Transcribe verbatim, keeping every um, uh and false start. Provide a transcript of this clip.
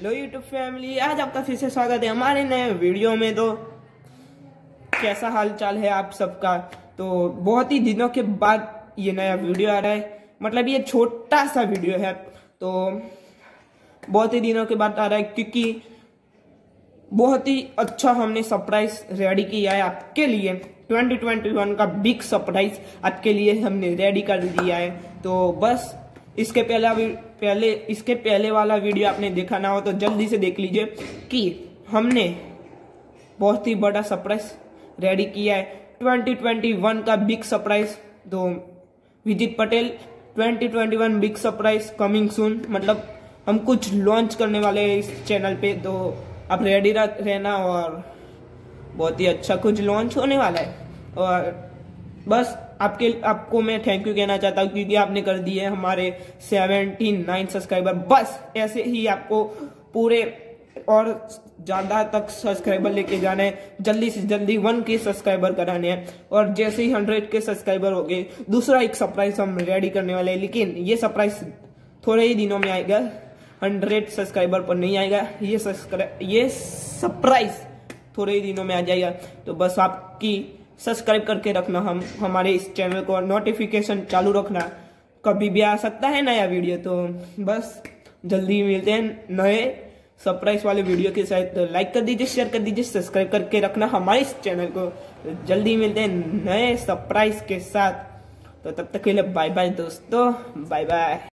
Hello YouTube family, आज आपका फिर से स्वागत है हमारे नए वीडियो में। तो कैसा हाल चाल है आप सबका। तो बहुत ही दिनों के बाद ये नया वीडियो आ रहा है, मतलब ये छोटा सा वीडियो है तो बहुत ही दिनों के बाद आ रहा है क्योंकि बहुत ही अच्छा हमने सरप्राइज रेडी किया है आपके लिए। ट्वेंटी ट्वेंटी वन का बिग सरप्राइज आपके लिए हमने रेडी कर दिया है। तो बस इसके पहला पहले इसके पहले वाला वीडियो आपने देखा ना हो तो जल्दी से देख लीजिए कि हमने बहुत ही बड़ा सरप्राइज रेडी किया है। ट्वेंटी ट्वेंटी वन का बिग सरप्राइज। तो Vijit Patel twenty twenty one big surprise coming soon, मतलब हम कुछ लॉन्च करने वाले हैं इस चैनल पे। तो आप रेडी रहना और बहुत ही अच्छा कुछ लॉन्च होने वाला है। और बस आपके आपको मैं थैंक यू कहना चाहता हूँ क्योंकि आपने कर दिए हमारे सेवेंटी नाइन सब्सक्राइबर। बस ऐसे ही आपको पूरे और ज्यादा तक सब्सक्राइबर लेके जाना है, जल्दी से जल्दी वन के सब्सक्राइबर कराने हैं। और जैसे ही हंड्रेड के सब्सक्राइबर हो गए दूसरा एक सरप्राइज हम रेडी करने वाले हैं, लेकिन ये सरप्राइज थोड़े ही दिनों में आएगा, हंड्रेड सब्सक्राइबर पर नहीं आएगा। ये सब्सक्राइब ये सरप्राइज थोड़े ही दिनों में आ जाएगा। तो बस आपकी सब्सक्राइब करके रखना, हम हमारे इस चैनल को नोटिफिकेशन चालू रखना, कभी भी आ सकता है नया वीडियो। तो बस जल्दी मिलते हैं नए सरप्राइज वाले वीडियो के साथ। तो लाइक कर दीजिए, शेयर कर दीजिए, सब्सक्राइब करके रखना हमारे इस चैनल को। तो जल्दी मिलते हैं नए सरप्राइज के साथ। तो तब तक के लिए बाय बाय दोस्तों, बाय बाय।